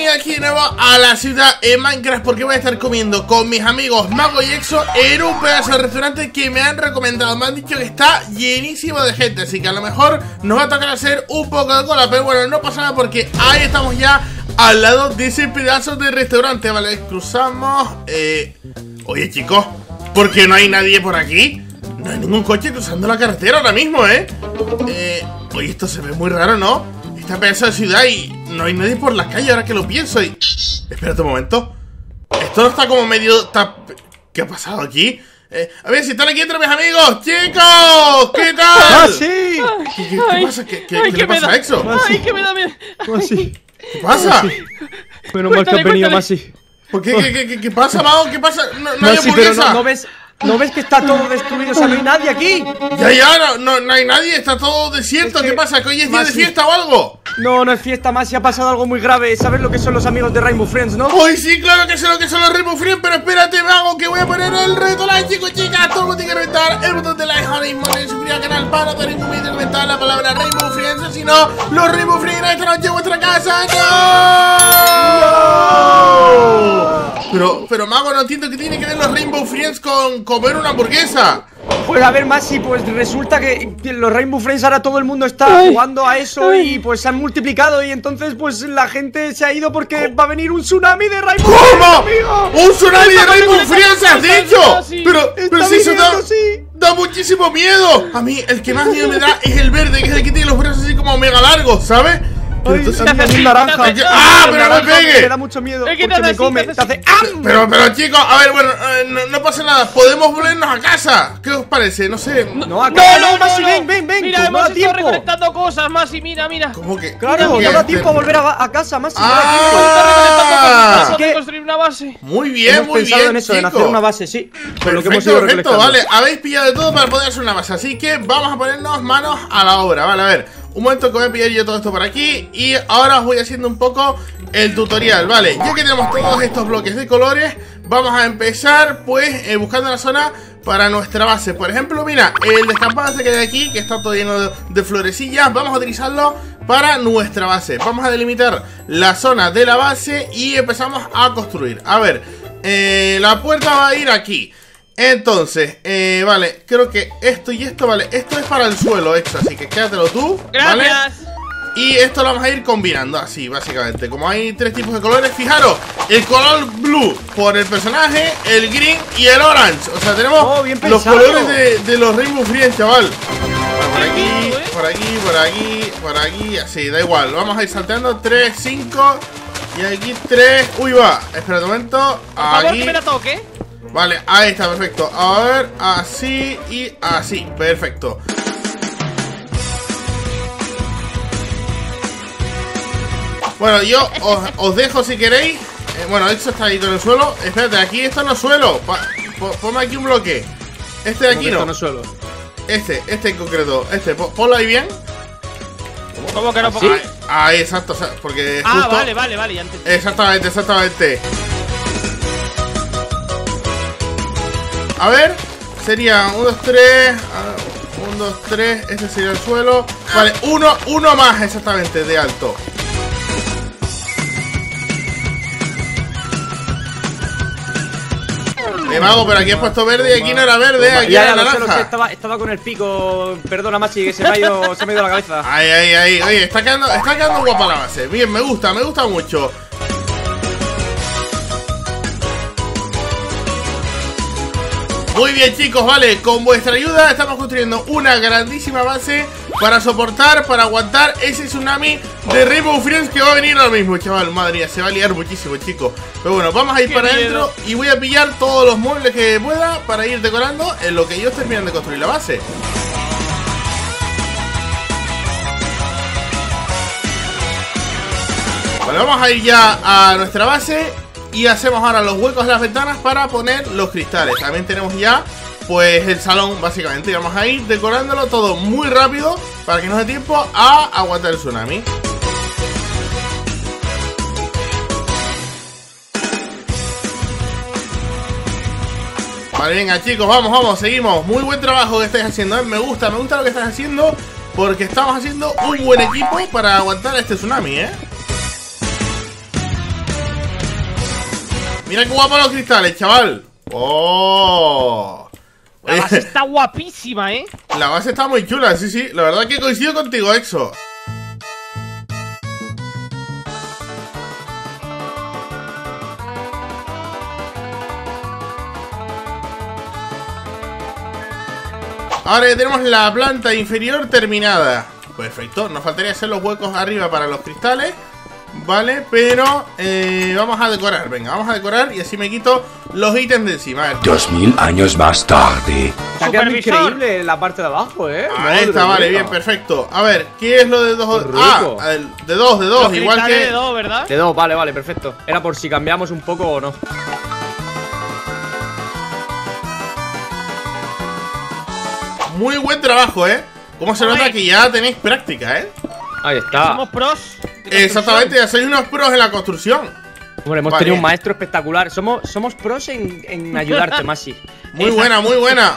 bienvenido aquí de nuevo a la ciudad en Minecraft, porque voy a estar comiendo con mis amigos Mago y Exo en un pedazo de restaurante que me han recomendado. Me han dicho que está llenísimo de gente, así que a lo mejor nos va a tocar hacer un poco de cola, pero bueno, no pasa nada porque ahí estamos ya al lado de ese pedazo de restaurante. Vale, cruzamos. Oye, chicos, ¿por qué no hay nadie por aquí? No hay ningún coche cruzando la carretera ahora mismo, oye, esto se ve muy raro, ¿no? Esta pedazo de ciudad y no hay nadie por la calle ahora que lo pienso y... Espérate un momento. Esto no está como medio... ¿Qué ha pasado aquí? A ver si están aquí entre mis amigos. ¡Chicos! ¿Qué tal? ¡Ah, sí! ¿Qué pasa? ¿Qué le pasa a Exo? ¡Ay, que me da miedo! ¿Qué pasa? Bueno, mal que has venido, Masi. ¿Por qué? ¿Qué pasa, Mago? ¿Qué pasa? No hay Masi, pero hamburguesa. ¿no ves que está todo destruido? O sea, no hay nadie aquí. Ya, no hay nadie, está todo desierto. ¿Qué pasa? ¿Que hoy es día de fiesta o algo? No es fiesta, Masi, ha pasado algo muy grave. ¿Sabes lo que son los amigos de Rainbow Friends, no? Uy, sí, claro que sé lo que son los Rainbow Friends, pero espérate, Mago, que voy a poner el reto like, chicos, chicas. Todo el mundo tiene que reventar el botón de like ahora mismo en suscribir al canal para tener un vídeo comentar la palabra Rainbow Friends. O si no, los Rainbow Friends esta noche en vuestra casa. ¡No! Pero Mago, no entiendo qué tiene que ver los Rainbow Friends con comer una hamburguesa. Pues a ver, Masi, pues resulta que los Rainbow Friends ahora todo el mundo está jugando a eso y pues se han multiplicado y entonces pues la gente se ha ido porque va a venir un tsunami de Rainbow Friends. ¿Cómo? ¿Un tsunami de Rainbow Friends has dicho? Pero si eso da muchísimo miedo. A mí el que más miedo me da es el verde, que es el que tiene los brazos así como mega largos, ¿sabes? Entonces a mí un naranja. Pero no me pegue. Me da mucho miedo porque me come. Te hace Pero chicos, a ver, bueno, no pasa nada. Podemos volvernos a casa. ¿Qué os parece? No sé. No, Masi, ven. Mira, hemos estado recolectando cosas, Masi, mira. ¿Cómo que? Claro, no da tiempo a volver a casa, Masi. Así que construir una base. Muy bien, hemos pensado en eso, en hacer una base, sí. Perfecto, vale. Habéis pillado de todo para poder hacer una base. Así que vamos a ponernos manos a la obra. Vale, a ver. Un momento que voy a pillar yo todo esto por aquí. Y ahora os voy haciendo un poco el tutorial, vale. Ya que tenemos todos estos bloques de colores, vamos a empezar pues buscando la zona para nuestra base. Por ejemplo, mira, el descampado este que hay aquí, que está todo lleno de florecillas, vamos a utilizarlo para nuestra base. Vamos a delimitar la zona de la base y empezamos a construir. A ver, la puerta va a ir aquí. Entonces, vale, creo que esto y esto, vale, esto es para el suelo, esto, así que quédatelo tú, ¿vale? Gracias. Y esto lo vamos a ir combinando así, básicamente. Como hay tres tipos de colores, fijaros, el color blue por el personaje, el green y el orange. O sea, tenemos los colores de los Rainbow Friends, chaval. Por aquí, así, da igual. Vamos a ir salteando, 3, 5 y aquí 3, uy, va, espera un momento. Por favor, que me la toque. Vale, ahí está, perfecto. A ver, así y así, perfecto. Bueno, yo os dejo si queréis. Bueno, esto está ahí con el suelo. Espérate, aquí esto no es suelo. Ponme aquí un bloque. Este de aquí no. No es suelo. Este en concreto. Ponlo ahí bien. ¿Cómo que no? ¿Sí? Ahí, exacto, porque justo... vale, ya entendí. Exactamente. A ver, sería 1, 2, 3. 1, 2, 3. Este sería el suelo. Vale, uno más exactamente de alto. Mago, pero aquí has puesto verde y aquí no era verde, aquí era naranja. Estaba con el pico. Perdona, Masi, que se me ha ido la cabeza. Ahí. Oye, está quedando guapa la base. Bien, me gusta mucho. Muy bien, chicos, vale, con vuestra ayuda estamos construyendo una grandísima base para soportar, para aguantar ese tsunami de Rainbow Friends que va a venir ahora mismo, chaval. Madre mía, se va a liar muchísimo, chicos. Pero bueno, vamos a ir para adentro y voy a pillar todos los muebles que pueda para ir decorando en lo que ellos terminan de construir la base. Vale, vamos a ir ya a nuestra base. Y hacemos ahora los huecos de las ventanas para poner los cristales. También tenemos ya pues el salón, básicamente. Y vamos a ir decorándolo todo muy rápido para que nos dé tiempo a aguantar el tsunami. Vale, venga, chicos, vamos, seguimos. Muy buen trabajo que estáis haciendo, ¿eh? Me gusta lo que estáis haciendo, porque estamos haciendo un buen equipo para aguantar este tsunami, ¿eh? Mira qué guapos los cristales, chaval. ¡Oh! La base está guapísima, ¿eh? La base está muy chula, sí, sí. La verdad que coincido contigo, Exo. Ahora ya tenemos la planta inferior terminada. Perfecto, nos faltaría hacer los huecos arriba para los cristales. Vale, pero vamos a decorar, venga, vamos a decorar y así me quito los ítems de encima. 2000 años más tarde. Está quedando increíble la parte de abajo, Ahí está, vale, bien, perfecto. A ver, ¿qué es lo de dos? De dos, Los igual que... de dos, ¿verdad? De dos, vale, perfecto. Era por si cambiamos un poco o no. Muy buen trabajo, Cómo se nota que ya tenéis práctica, Ahí está. Somos pros. Exactamente, ya sois unos pros en la construcción. Hombre, hemos tenido un maestro espectacular. Somos pros en ayudarte, Masi. Muy buena, muy buena.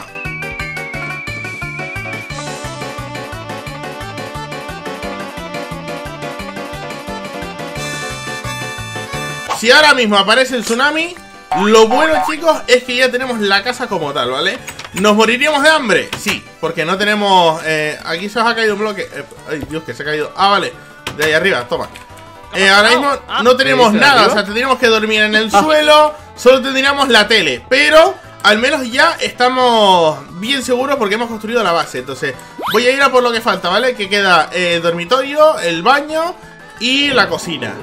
Si ahora mismo aparece el tsunami, lo bueno, chicos, es que ya tenemos la casa como tal, ¿vale? ¿Nos moriríamos de hambre? Sí, porque no tenemos... aquí se os ha caído un bloque. Ay, Dios, que se ha caído. Ah, vale, de ahí arriba, toma. Ahora mismo no tenemos nada, o sea, tendríamos que dormir en el suelo. Solo tendríamos la tele, pero al menos ya estamos bien seguros porque hemos construido la base. Entonces voy a ir a por lo que falta, ¿vale? Que queda el dormitorio, el baño y la cocina.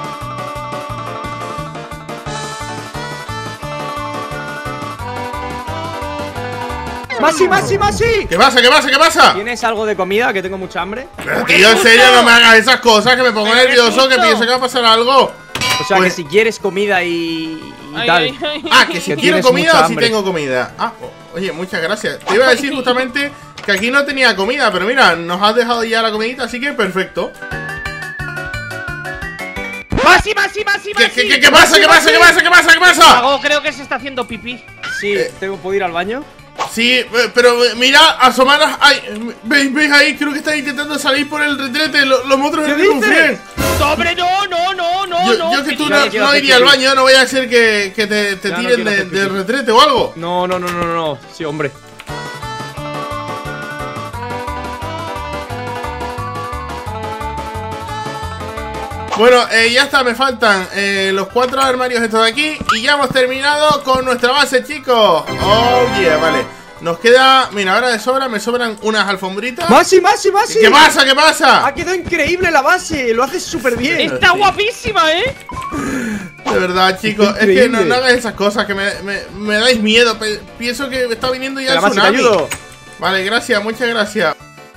¡Masi! ¿Qué pasa? ¿Qué pasa? ¿Qué pasa? ¿Tienes algo de comida? Que tengo mucha hambre. Pero tío, en serio, no me hagas esas cosas, que me pongo nervioso, que pienso que va a pasar algo. O sea, que si quieres comida y tal. Ah, que si quiero comida o si tengo comida. Ah, oye, muchas gracias. Te iba a decir justamente que aquí no tenía comida, pero mira, nos has dejado ya la comidita, así que perfecto. ¡Masi! ¿Qué pasa? Mago, creo que se está haciendo pipí. Sí, ¿puedo ir al baño? Sí, pero mira, asomaros. Ay, ¿veis ahí? Creo que están intentando salir por el retrete. Los monstruos de Rainbow Friends. ¡Hombre, no! Yo que tú no iría al baño, no voy a hacer que te tiren del retrete o algo. No. Sí, hombre. Bueno, ya está, me faltan los 4 armarios estos de aquí. Y ya hemos terminado con nuestra base, chicos. Oh, yeah, vale. Nos queda, mira, ahora de sobra me sobran unas alfombritas. ¡Masi! ¿Qué pasa? Ha quedado increíble la base, lo haces súper bien. Está guapísima, De verdad, chicos, es que no hagas esas cosas, que me dais miedo. Pienso que está viniendo ya el tsunami. Vale, gracias, muchas gracias.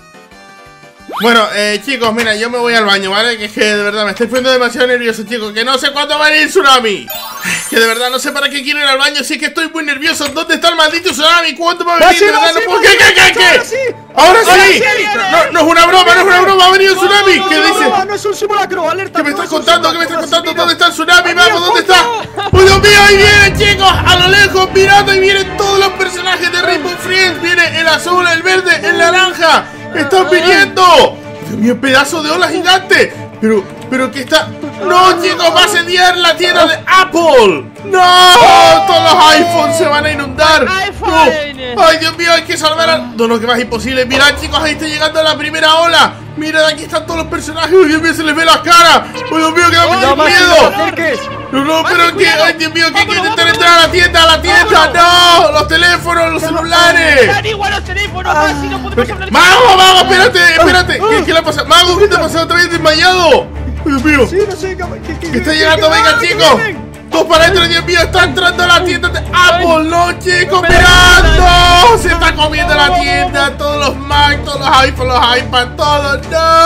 Bueno, chicos, mira, yo me voy al baño, ¿vale? Que es que de verdad me estoy poniendo demasiado nervioso, chicos. Que no sé cuándo va a venir el tsunami. Que de verdad no sé para qué quiero ir al baño. Sí que estoy muy nervioso. ¿Dónde está el maldito tsunami? ¿Cuándo va a venir? De verdad no puedo. ¿Qué? ¡Ahora sí! No es una broma, ha venido el tsunami. ¿Qué dices? No es un simulacro, alerta. ¿Qué me estás contando? ¿Dónde está el tsunami? Vamos, ¿dónde está? ¡Oh, Dios mío! Ahí vienen, chicos, a lo lejos, mirando. Ahí vienen todos los personajes de Rainbow Friends. Viene el azul, el verde, el naranja. ¡Están viniendo! ¡Dios mío, pedazo de ola gigante! Pero que está... ¡No, chicos! ¡Va a asediar la tienda de Apple! ¡No! ¡Todos los iPhones se van a inundar! ¡No! ¡Ay, Dios mío! Hay que salvar a... No, que más imposible. Mirad, chicos, ahí está llegando la primera ola. Mirad, aquí están todos los personajes. ¡Ay, Dios mío! Se les ve las caras. ¡Ay, Dios mío! ¡Que da mucho miedo! No, pero que... ¡Ay, Dios mío! Que hay que intentar entrar a la tienda! ¡No! ¡Los teléfonos! ¡Los celulares! ¡Están igual los teléfonos! ¡Masi! ¡No podemos hablar! ¡Mago! ¡Espérate! ¿Qué le ha pasado? ¡Mago! ¿Qué te ha pasado? ¿Te habías desmayado? ¡Dios mío! Sí, no sé ¿Qué está llegando? ¡Venga, chicos! ¡Dos para adentro! ¡Dios mío! ¡Está entrando a la tienda de Apple! ¡No, chicos! ¡Mirando! ¡Se está comiendo la tienda! ¡Todos los Mac, todos los iPhones, los iPads, todos!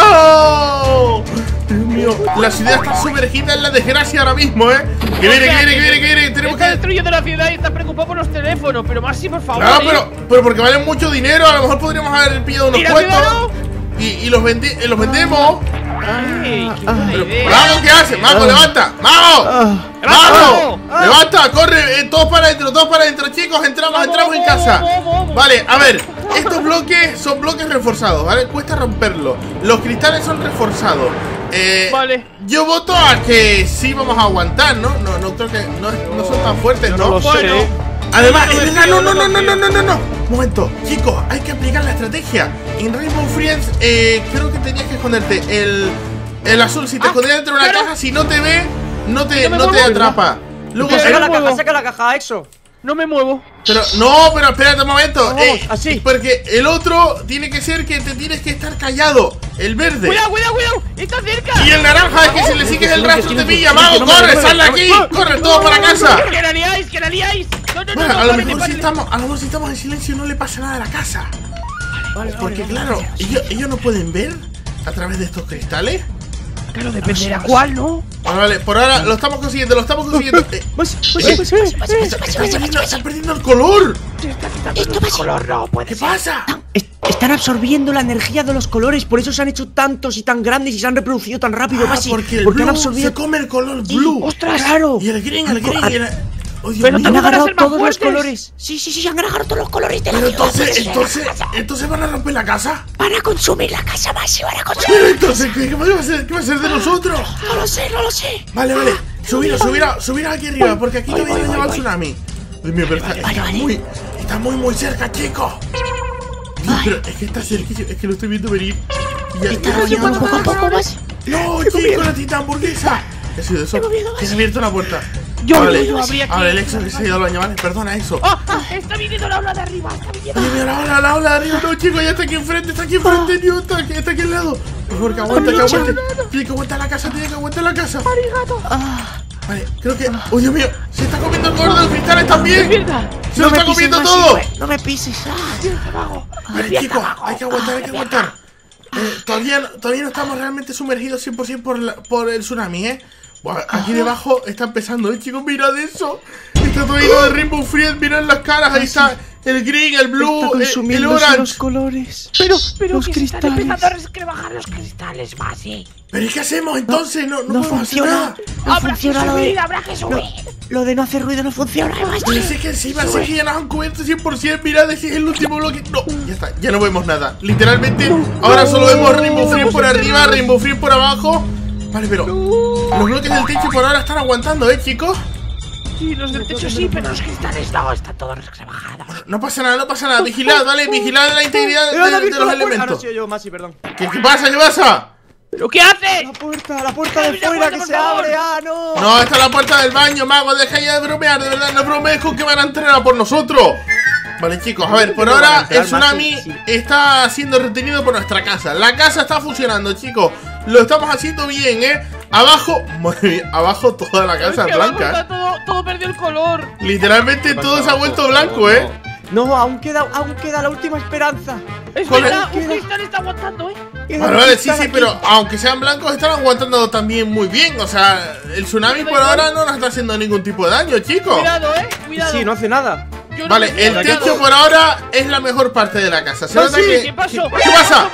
¡No! Dios mío, la ciudad está sumergida en la desgracia ahora mismo, Que viene. Tenemos Está que... destruyendo la ciudad y está preocupado por los teléfonos. Pero Masi, por favor. No, pero porque valen mucho dinero. A lo mejor podríamos haber pillado unos cuantos y los vendemos. Ay, qué buena idea. Mago, ¿qué hace? Mago, levanta. Mago. ¡Vamos! ¡Levanta! ¡Corre! Todos para adentro, chicos. Entramos en casa. Vale, a ver. Estos bloques son bloques reforzados, ¿vale? Cuesta romperlos. Los cristales son reforzados. Vale. Yo voto a que sí vamos a aguantar, ¿no? No creo que no son tan fuertes, ¿no? No lo sé. Además, no. Momento, chicos, hay que aplicar la estrategia. En Rainbow Friends, creo que tenías que esconderte. El azul, si te escondías dentro de una caja, si no te ve, no te atrapa. Luego Saca la caja, Exo. No me muevo. pero espérate un momento. Vamos, así. Porque el otro tiene que ser que te tienes que estar callado. El verde. Cuidado. Está cerca. Y el naranja es que si le sigues el rastro te pilla, mago. Corre, sal de aquí. Corre todo para casa. Que la liáis. No. Bueno, a lo mejor si estamos en silencio no le pasa nada a la casa. Porque claro, ellos no pueden ver a través de estos cristales. Claro, dependerá cuál, ¿no? Vale, por ahora lo estamos consiguiendo. Están perdiendo el color. Esto va color, no puede ¿Qué pasa? Están absorbiendo la energía de los colores, por eso se han hecho tantos y tan grandes y se han reproducido tan rápido, Masi. Porque el han blue absorbido. se come el color blue. ¡Ostras! Claro. Y el green y el... Oh, Dios Pero mío. Han van a agarrado ser más todos los fuertes. colores. Sí, han agarrado todos los colores de la Pero ciudad. entonces van a romper la casa. Van a consumir la casa, Masi, van a consumir. Pero entonces, ¿qué va a ser de nosotros? No lo sé. Vale. Subir aquí arriba, porque aquí todavía no lleva el tsunami. Dios mío, pero está muy cerca, chicos. Dios, pero es que está cerca, es que lo estoy viendo venir. Poco a poco, Masi. No, chicos, la tita hamburguesa. ¿Qué ha sido eso? Que se ha abierto la puerta. Yo Vale, abrí aquí. el Exo que se ha ido al baño, vale, perdona, Exo. Está viniendo la ola de arriba. Oye, mira, la ola de arriba, no, chicos, ya está aquí enfrente, tío, está aquí al lado. Por favor, que aguante. Tiene que aguantar la casa, Vale, creo que... ¡Oh, Dios mío! ¡Se está comiendo el color de los cristales también! ¡Se lo está comiendo todo! No me pises. Vale, chicos, hay que aguantar. Todavía no estamos realmente sumergidos 100% por el tsunami, ¿eh? Bueno, aquí debajo está empezando, chicos, mirad eso. Está todo lleno de Rainbow Friends, mirad las caras, ahí está el green, el blue, el orange. Los colores. Pero los que cristales. se están empezando a resquebrajar los cristales, Masi. ¿Pero y qué hacemos entonces? No podemos funciona. hacer nada. No Habrá funciona que lo subir, de... habrá que subir. Lo de no hacer ruido no funciona, Masi. Pero sé que encima sé que ya nos han cubierto 100%. Mirad, ese es el último bloque. No, ya está, ya no vemos nada. Literalmente, ahora solo vemos Rainbow Friends por arriba, Rainbow Friends por abajo. Vale, pero los bloques del techo por ahora están aguantando, chicos. Sí, los del techo sí, pero los cristales no, están todos resquebrajados. No pasa nada. Vigilad, ¿vale? Vigilad la integridad de los elementos. yo, Masi, perdón. ¿Qué pasa? ¿Pero qué haces? La puerta de fuera que se abre, no. No, esta es la puerta del baño, mago. Deja ya de bromear, de verdad. No bromees con que van a entrar a por nosotros. Vale, chicos, a ver, por ahora el tsunami está siendo retenido por nuestra casa. La casa está funcionando, chicos. Lo estamos haciendo bien, Abajo, abajo toda la casa es blanca. Está todo perdió el color. Literalmente todo se ha vuelto blanco, No, aún queda la última esperanza. Es ¿Cuál verdad, es? un cristal está aguantando, Vale, sí, pero aunque sean blancos están aguantando también muy bien. O sea, el tsunami por ahora no nos está haciendo ningún tipo de daño, chicos. Cuidado, Sí, no hace nada. Vale, el techo por ahora es la mejor parte de la casa. Se nota que... ¿Qué pasó? ¿Qué pasa?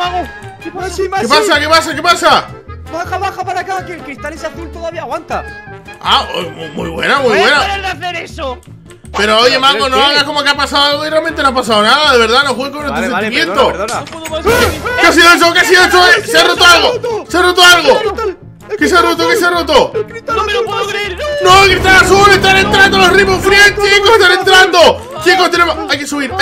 ¿Qué pasa? Baja para acá, que el cristal ese azul todavía aguanta. Ah, muy buena. ¿Puedes parar de hacer eso? Pero oye, mago, no hagas como que ha pasado algo y realmente no ha pasado nada, de verdad, no juegues con nuestros sentimientos. Perdona. No puedo más. ¿Qué ha sido eso? ¿Se ha roto algo? ¿Qué se ha roto? No me lo puedo creer. ¡No, el cristal azul! ¡Están entrando los Rainbow Friends, chicos! ¡Están entrando! Chicos, tenemos... Hay que subir.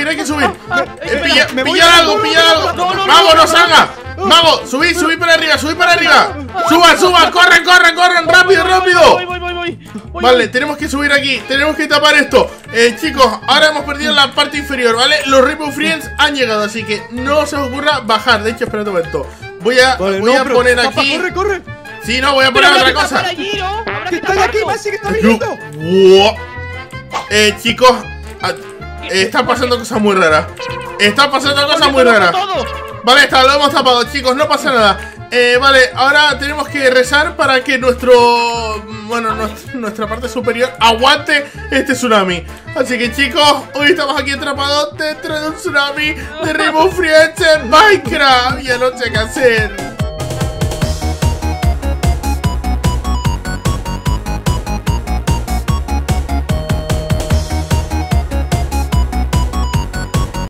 Pillar algo. Mago, no salga. Mago, subid para arriba. Suban, corran, rápido. Voy. Vale, tenemos que subir aquí, tenemos que tapar esto. Chicos, ahora hemos perdido la parte inferior, ¿vale? Los Rainbow Friends han llegado, así que no se os ocurra bajar. De hecho, esperad un momento. Voy a poner aquí... Corre. Sí, no, voy a poner otra cosa. Que estoy aquí, Masi, que está viniendo. Chicos, están pasando cosas muy raras. Vale, lo hemos tapado, chicos, no pasa nada. Vale, ahora tenemos que rezar para que nuestra parte superior aguante este tsunami. Así que, chicos, hoy estamos aquí atrapados dentro de un tsunami de Rainbow Friends en Minecraft. Ya no sé qué hacer.